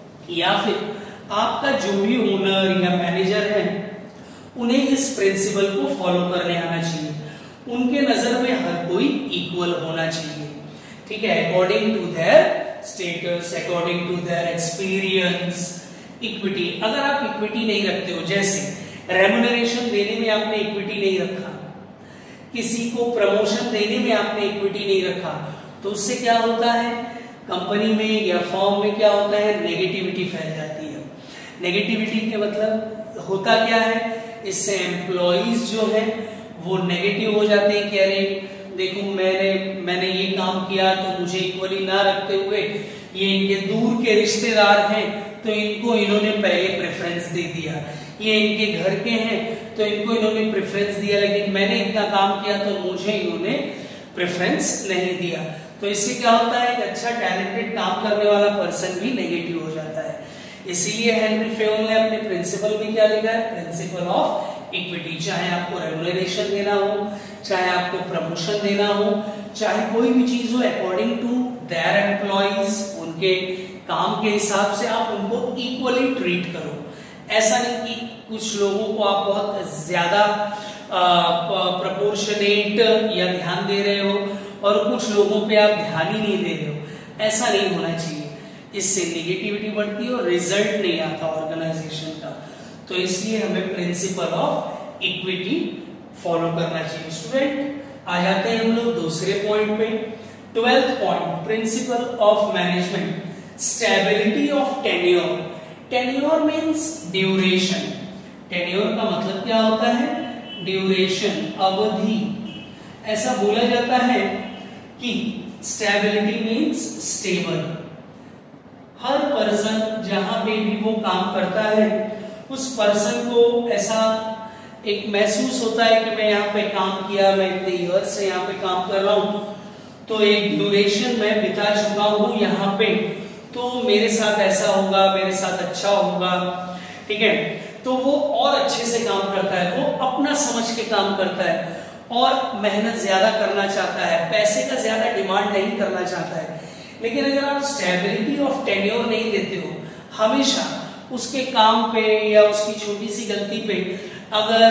B: या फिर आपका जो भी ओनर या मैनेजर है, उन्हें इस प्रिंसिपल को फॉलो करने आना चाहिए। उनके नजर में हर कोई इक्वल होना चाहिए, ठीक है, according to their status, according to their experience. Equity, अगर आप इक्विटी नहीं रखते हो, जैसे रेम्यूनरेशन देने में आपने इक्विटी नहीं रखा, किसी को प्रमोशन देने में आपने इक्विटी नहीं रखा, तो उससे क्या होता है, कंपनी में या फर्म में क्या होता है, नेगेटिविटी फैल जाती है। नेगेटिविटी के मतलब होता क्या है, इससे एम्प्लॉइज जो है वो नेगेटिव हो जाते हैं कि अरे देखो मैंने मैंने ये काम किया तो मुझे इक्वली ना रखते हुए ये इनके दूर के रिश्तेदार हैं तो इनको इन्होंने पहले प्रेफरेंस दे दिया, ये इनके घर के हैं तो इनको इन्होंने प्रेफरेंस दिया, लेकिन मैंने इतना काम किया तो मुझे इन्होंने प्रेफरेंस नहीं दिया। तो इससे क्या होता है, एक अच्छा टैलेंटेड काम करने वाला पर्सन भी नेगेटिव हो जाता है। इसीलिए हेनरी फेयोल ने अपने प्रिंसिपल में क्या लिखा है, प्रिंसिपल ऑफ इक्विटी। चाहे आपको रेम्यूनरेशन देना हो, चाहे आपको प्रमोशन देना हो, चाहे कोई भी चीज हो, अकॉर्डिंग टू देयर एम्प्लॉइज, उनके काम के हिसाब से आप उनको इक्वली ट्रीट करो। ऐसा नहीं कि कुछ लोगों को आप बहुत ज्यादा प्रपोर्शनेट या ध्यान दे रहे हो और कुछ लोगों पे आप ध्यान ही नहीं दे रहे हो। ऐसा नहीं होना चाहिए, इससे नेगेटिविटी बढ़ती है और रिजल्ट नहीं आता ऑर्गेनाइजेशन का। तो इसलिए हमें प्रिंसिपल ऑफ इक्विटी फॉलो करना चाहिए। स्टूडेंट आ जाते हैं हम लोग दूसरे पॉइंट पे, twelfth point, principle of management, stability of tenure. Tenure means duration. Tenure का मतलब क्या होता है? ड्यूरेशन, अवधि। ऐसा बोला जाता है कि स्टेबिलिटी मींस स्टेबल। हर पर्सन जहां पे भी वो काम करता है उस पर्सन को ऐसा एक महसूस होता है कि मैं यहाँ पे काम किया, मैं इतने ईयर से यहाँ पे काम कर रहा हूँ, तो एक ड्यूरेशन मैं बिता चुका हूँ यहाँ पे, तो मेरे साथ ऐसा होगा, मेरे साथ अच्छा होगा, ठीक है। तो वो और अच्छे से काम करता है, वो अपना समझ के काम करता है और मेहनत ज्यादा करना चाहता है, पैसे का ज्यादा डिमांड नहीं करना चाहता है। लेकिन अगर आप स्टेबिलिटी ऑफ टेन्योर नहीं देते हो, हमेशा उसके काम पे या उसकी छोटी सी गलती पे अगर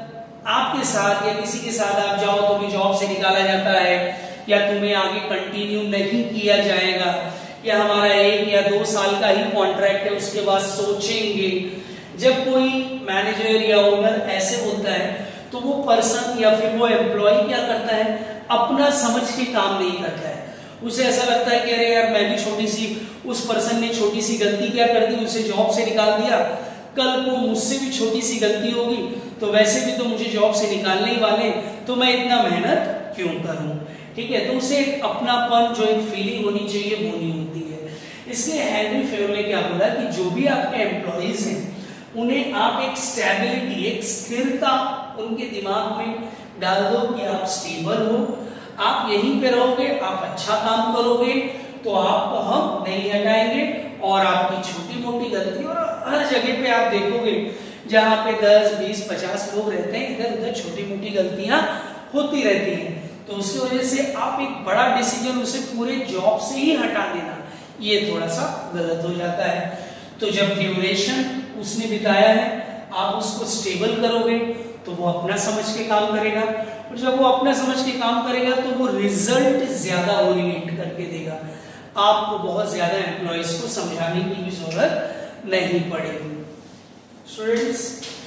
B: आपके साथ या किसी के साथ आप जाओ तो भी जॉब से निकाला जाता है, या तुम्हें आगे कंटिन्यू नहीं किया जाएगा, या हमारा एक या दो साल का ही कॉन्ट्रैक्ट है उसके बाद सोचेंगे। जब कोई मैनेजर या ओनर ऐसे बोलता है तो वो पर्सन या फिर वो एम्प्लॉय क्या करता है? अपना समझ के काम नहीं करता है। उसे ऐसा लगता है कि अरे यार मैं भी छोटी सी, उस पर्सन ने छोटी सी गलती क्या कर दी, उसे जॉब से निकाल दिया, कल को मुझसे भी छोटी सी गलती होगी तो वैसे भी तो मुझे जॉब से निकालने ही वाले, तो मैं इतना मेहनत क्यों करूं, ठीक है। तो उसे एक अपनापन, जो एक फीलिंग होनी चाहिए, वो नहीं होती है। इसलिए हेनरी फेयर ने क्या बोला कि जो भी आपके एम्प्लॉइज हैं उन्हें आप एक स्टेबिलिटी, एक स्थिरता उनके दिमाग में डाल दो कि आप स्टेबल हो, आप यहीं पे रहोगे, आप अच्छा काम करोगे तो आपको हम नहीं हटाएंगे, और आपकी छोटी मोटी गलती, और हर जगह पे आप देखोगे जहां पे दस बीस पचास लोग रहते हैं, इधर उधर छोटी मोटी गलतियां होती रहती हैं, तो उसकी वजह से आप एक बड़ा डिसीजन उसे पूरे जॉब से ही हटा देना, ये थोड़ा सा गलत हो जाता है। तो जब ड्यूरेशन उसने बिताया है, आप उसको स्टेबल करोगे तो वो अपना समझ के काम करेगा, और जब वो अपना समझ के काम करेगा तो वो रिजल्ट ज्यादा ओरिएंट करके देगा। आपको बहुत ज्यादा एम्प्लॉइज को समझाने की भी जरूरत नहीं पड़ेगी। स्टूडेंट्स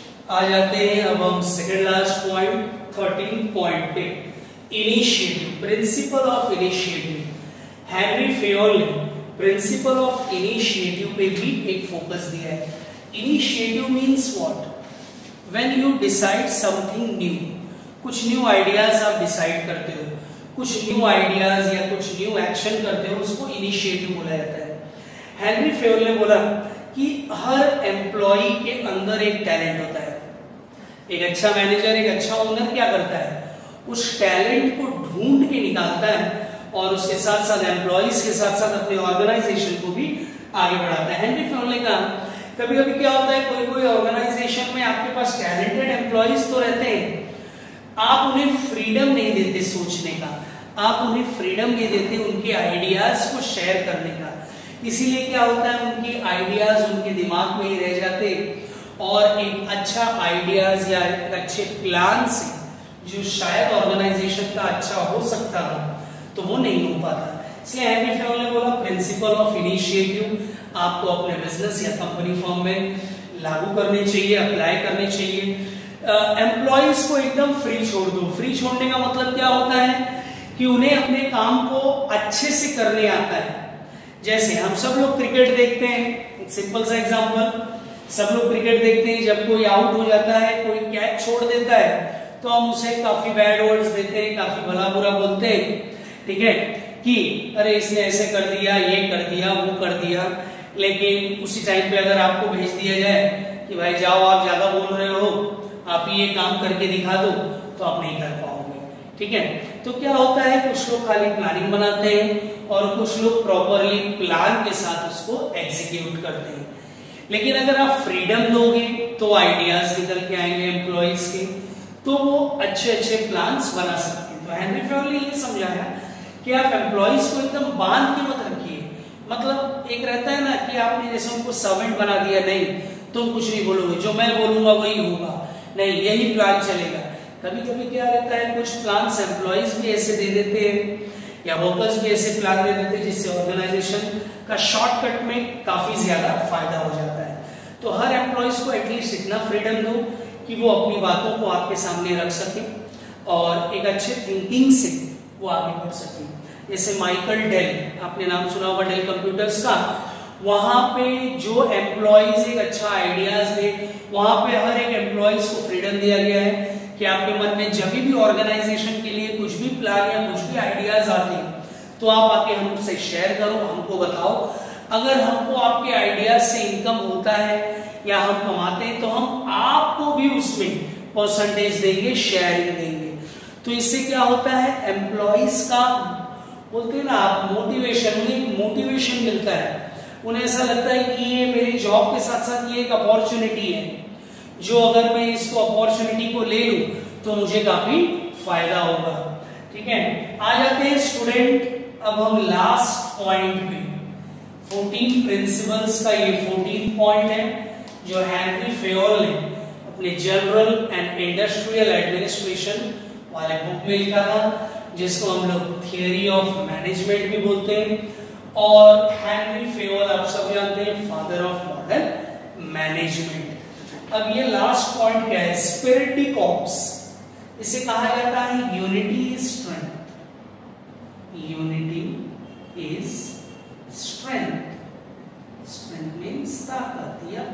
B: आ जाते हैं अब हम second last point, thirteen point पे, initiative, principle of initiative. Henri Fayol ने प्रिंसिपल ऑफ इनिशिएटिव पे भी एक फोकस दिया है। Initiative means what? When you decide something new, कुछ न्यू आइडियाज आप डिसाइड करते हो, कुछ न्यू आइडियाज या कुछ न्यू एक्शन करते हो, उसको इनिशिएटिव बोला जाता है। हेनरी फेयर ने बोला कि हर एम्प्लॉय के अंदर एक टैलेंट होता है। एक अच्छा मैनेजर, एक अच्छा ओनर क्या करता है? उस टैलेंट को ढूंढ के निकालता है और उसके साथ साथ एम्प्लॉइज के साथ साथ अपने ऑर्गेनाइजेशन को भी आगे बढ़ाता है। हेनरी फेयर ने कहा कभी कभी क्या होता है, कोई कोई ऑर्गेनाइजेशन में आपके पास टैलेंटेड एम्प्लॉइज तो रहते हैं, आप उन्हें फ्रीडम नहीं देते सोचने का, आप उन्हें फ्रीडम नहीं देते उनके आइडियाज को शेयर करने का। इसीलिए क्या होता है, उनकी आइडियाज उनके दिमाग में ही रह जाते, और एक अच्छा आइडियाज या एक अच्छे प्लान से जो शायद ऑर्गेनाइजेशन का अच्छा हो सकता था तो वो नहीं हो पाता। इसलिए हेनरी फेयर ने बोला प्रिंसिपल ऑफ इनिशिएटिव आपको अपने बिजनेस या कंपनी फर्म में लागू करने चाहिए, अप्लाई करने चाहिए। एम्प्लॉइज को एकदम फ्री छोड़ दो। फ्री छोड़ने का मतलब क्या होता है कि उन्हें अपने काम को अच्छे से करने आता है। जैसे हम सब लोग क्रिकेट देखते हैं, एक सिंपल सा एग्जांपल, सब लोग क्रिकेट देखते हैं, जब कोई आउट हो जाता है, कोई कैच छोड़ देता है तो हम उसे काफी बैड वर्ड्स देते हैं, काफी भला बुरा बोलते हैं, ठीक है, कि अरे इसने ऐसे कर दिया, ये कर दिया, वो कर दिया। लेकिन उसी टाइम पे अगर आपको भेज दिया जाए कि भाई जाओ आप ज्यादा बोल रहे हो, आप ये काम करके दिखा दो, तो आप नहीं कर पाओगे, ठीक है। तो क्या होता है, कुछ लोग खाली प्लानिंग बनाते हैं और कुछ लोग प्रॉपरली प्लान के साथ उसको एग्जीक्यूट करते हैं। लेकिन अगर आप फ्रीडम दोगे तो आइडियाज निकल के आएंगे एम्प्लॉइज के, तो वो अच्छे अच्छे प्लान्स बना सकते हैं। तो हेनरी फेयर ने ये समझाया कि आप एम्प्लॉइज को एकदम बांध के मत रखिए। मतलब एक रहता है ना कि आपने जैसे उनको सर्वेंट बना दिया, नहीं तुम कुछ नहीं बोलोगे, जो मैं बोलूंगा वही होगा, नहीं यही प्लान चलेगा। कभी कभी क्या रहता है, कुछ प्लान्स एम्प्लॉइज भी ऐसे दे देते हैं या वर्कर्स भी ऐसे प्लान दे देते हैं जिससे ऑर्गेनाइजेशन का शॉर्टकट में काफी ज्यादा फायदा हो जाता है। तो हर एम्प्लॉयज को एटलीस्ट इतना फ्रीडम दो कि वो अपनी बातों को आपके सामने रख सके और एक अच्छे थिंकिंग से वो आगे बढ़ सके। जैसे माइकल डेल, आपने नाम सुना होगा डेल कंप्यूटर्स का, वहां पे जो एम्प्लॉयज एक अच्छा आइडियाज दे, वहां पे हर एक एम्प्लॉयज को फ्रीडम दिया गया है कि आपके मन में जब भी ऑर्गेनाइजेशन के लिए कुछ भी प्लान या कुछ भी आइडियाज आते हैं तो आप आके हमसे शेयर करो, हमको बताओ। अगर हमको आपके आइडियाज से इनकम होता है या हम कमाते हैं तो हम आपको भी उसमें परसेंटेज देंगे, शेयरिंग देंगे। तो इससे क्या होता है, एम्प्लॉयज का बोलते हैं ना आप मोटिवेशन, उन्हें मोटिवेशन मिलता है। उन्हें ऐसा लगता है कि ये मेरी जॉब के साथ साथ ये एक अपॉर्चुनिटी है, जो अगर मैं इसको अपॉर्चुनिटी को ले लूं तो मुझे काफी फायदा होगा। ठीक है, आ जाते हैं स्टूडेंट अब हम लास्ट पॉइंट पे। फोर्टीन प्रिंसिपल्स का ये फोर्टीन पॉइंट है जो हेनरी फेयोल ने अपने जनरल एंड इंडस्ट्रियल एडमिनिस्ट्रेशन वाले बुक में लिखा था, जिसको हम लोग थियरी ऑफ मैनेजमेंट भी बोलते हैं। और हेनरी फेयोल आप सब जानते हैं फादर ऑफ मॉडर्न मैनेजमेंट। अब ये लास्ट पॉइंट क्या है, स्पिरिट द कॉर्प्स। इसे कहा जाता है unity is strength, unity is strength, strength means ताकत या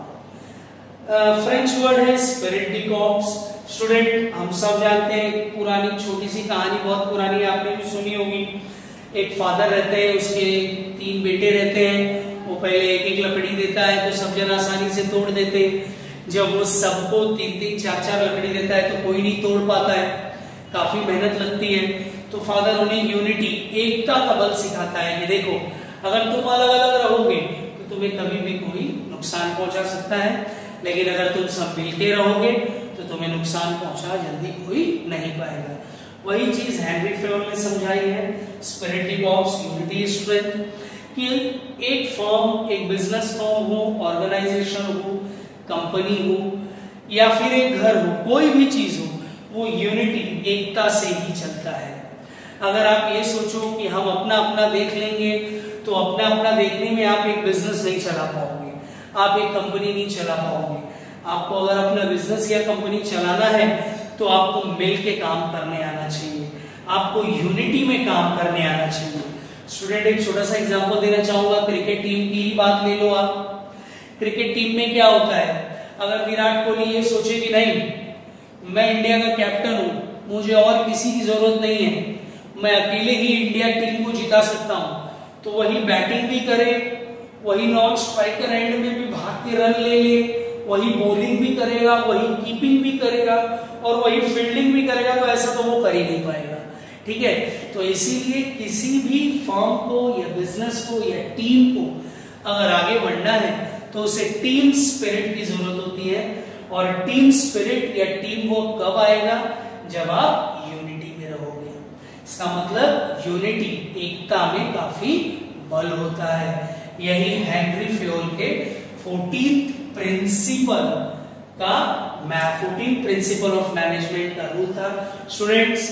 B: पावर। फ्रेंच वर्ड है स्पिरिट द कॉर्प्स। स्टूडेंट हम सब जानते हैं पुरानी छोटी सी कहानी, बहुत पुरानी, आपने भी सुनी होगी। एक फादर रहते हैं, उसके तीन बेटे रहते हैं। वो पहले एक एक लकड़ी देता है तो सब जन आसानी से तोड़ देते हैं। जब वो सबको तीन तीन चार चार लकड़ी देता है तो कोई नहीं तोड़ पाता है, काफी मेहनत लगती है। तो फादर उन्हें यूनिटी, एकता का बल सिखाता है कि देखो अगर तुम अलग अलग रहोगे तो तुम्हें कभी भी कोई नुकसान पहुंचा सकता है, लेकिन अगर तुम सब मिलके रहोगे तो तुम्हें नुकसान पहुंचा जल्दी कोई नहीं पाएगा। वही चीज हेनरी फेयोल ने समझाई है, spirit de corps, unity strength, कि एक फर्म, एक बिजनेस फर्म हो, ऑर्गेनाइजेशन हो, कंपनी हो या फिर एक घर हो, कोई भी चीज हो, वो यूनिटी, एकता से ही चलता है। अगर आप ये सोचो कि हम अपना अपना देख लेंगे तो अपना अपना देखने में आप एक बिजनेस नहीं चला पाओगे, आप एक कंपनी नहीं चला पाओगे। आपको अगर अपना बिजनेस या कंपनी चलाना है तो आपको मिल के काम करने आना चाहिए, आपको यूनिटी में काम करने आना चाहिए। स्टूडेंट एक छोटा सा एग्जांपल देना चाहूंगा, क्रिकेट टीम की ही बात ले लो आप। क्रिकेट टीम में क्या होता है, अगर विराट कोहली ये सोचे कि नहीं मैं इंडिया का कैप्टन हूं, मुझे और किसी की जरूरत नहीं है, मैं अकेले ही इंडिया टीम को जिता सकता हूं, तो वही बैटिंग भी करे, वही नॉन स्ट्राइकर एंड में भी भाग के रन ले ले, वही बॉलिंग भी करेगा, वही कीपिंग भी करेगा और वही फील्डिंग भी करेगा, तो ऐसा तो वो कर ही नहीं पाएगा। ठीक है, तो इसीलिए किसी भी फर्म को या बिजनेस को या टीम को अगर आगे बढ़ना है तो उसे टीम स्पिरिट की जरूरत होती है। और टीम स्पिरिट या टीम वर्क कब आएगा, जब आप यूनिटी में रहोगे। इसका मतलब यूनिटी, एकता में काफी बल होता है। यही हेनरी फेयोल के फोर्टीन्थ प्रिंसिपल का फोर्टीन प्रिंसिपल ऑफ मैनेजमेंट का रूल था। स्टूडेंट्स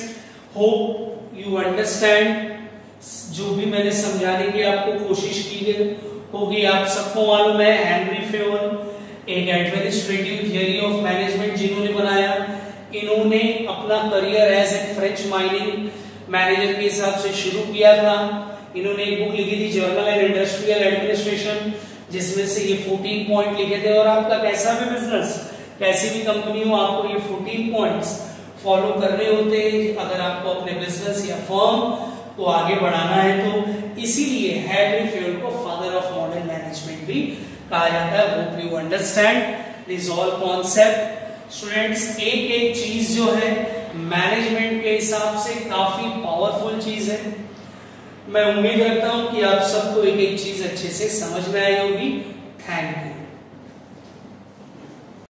B: होप यू अंडरस्टैंड, जो भी मैंने समझाने की आपको कोशिश की है होगी। आप सबको मालूम है हेनरी फेयोल एक एडमिनिस्ट्रेटिव थियरी ऑफ मैनेजमेंट जिन्होंने बनाया, इन्होंने अपना career as a French mining manager के हिसाब से शुरू किया था। इन्होंने एक बुक लिखी थी जर्नल एंड इंडस्ट्रियल एडमिनिस्ट्रेशन, जिसमें से ये फोर्टीन पॉइंट लिखे थे। और आपका कैसा भी बिजनेस, कैसी भी कंपनी हो, आपको ये फोर्टीन पॉइंट्स फॉलो करने होते हैं अगर आपको अपने बिजनेस या फर्म को आगे बढ़ाना है। तो इसीलिए हेनरी फेयोल को फादर ऑफ मॉडर्न मैनेजमेंट भी कहा जाता है। Hope you understand this all concept. Students एक एक चीज जो है मैनेजमेंट के हिसाब से काफी पावरफुल चीज है। मैं उम्मीद रखता हूं कि आप सबको एक एक चीज अच्छे से समझ में आई होगी। Thank you.